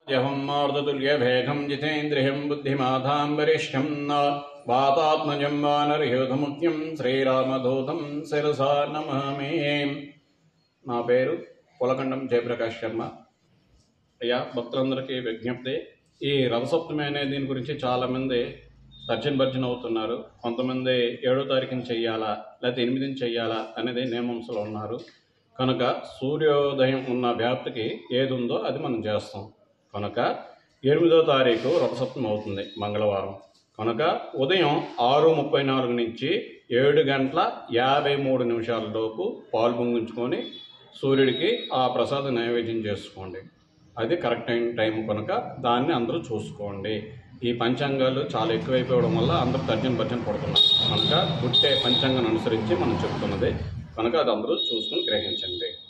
జహమ్మార్దతుల్యభేగం జితేంద్రియం బుద్ధిమాధాం వరిష్టం వాతాత్మజం వానరయోధముఖ్యం శ్రీరామదూతం శిరసా నమామి. నా పేరు పులకండం జయప్రకాష్ శర్మ. అయ్యా, భక్తులందరికీ విజ్ఞప్తి, ఈ రథసప్తమి అనే దీని గురించి చాలామంది తర్జన అవుతున్నారు. కొంతమంది 7వ తారీఖున చెయ్యాలా లేకపోతే 8ని చెయ్యాలా అనేది నియమంలో ఉన్నారు. కనుక సూర్యోదయం ఉన్న వ్యాప్తికి ఏది ఉందో అది మనం చేస్తాం. కనుక 8వ తారీఖు రథసప్తమి అవుతుంది, మంగళవారం. కనుక ఉదయం 6:34 నుంచి 7:53 లోపు పాలు పొంగించుకొని సూర్యుడికి ఆ ప్రసాదం నైవేద్యం చేసుకోండి. అది కరెక్ట్ అయిన టైం కనుక దాన్ని అందరూ చూసుకోండి. ఈ పంచాంగాలు చాలా ఎక్కువైపోవడం వల్ల అందరూ తర్జన పడుతున్నారు. కనుక పుట్టే పంచాంగాన్ని అనుసరించి మనం చెప్తున్నది కనుక అది అందరూ చూసుకుని గ్రహించండి.